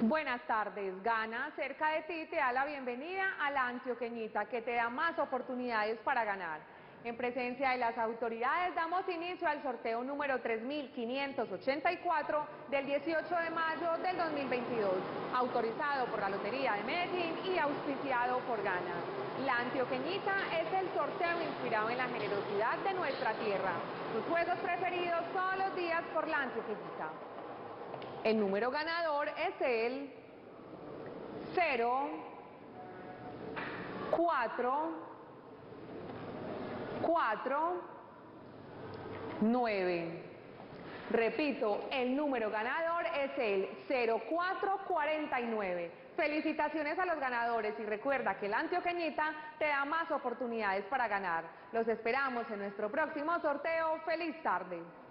Buenas tardes. Gana cerca de ti te da la bienvenida a la Antioqueñita, que te da más oportunidades para ganar. En presencia de las autoridades damos inicio al sorteo número 3584 del 18 de mayo del 2022, autorizado por la Lotería de Medellín y auspiciado por Gana. La Antioqueñita es el sorteo inspirado en la generosidad de nuestra tierra. Tus juegos preferidos todos los días por la Antioqueñita. El número ganador es el 0, 4, 4, 9. Repito, el número ganador es el 0449. Felicitaciones a los ganadores y recuerda que la Antioqueñita te da más oportunidades para ganar. Los esperamos en nuestro próximo sorteo. ¡Feliz tarde!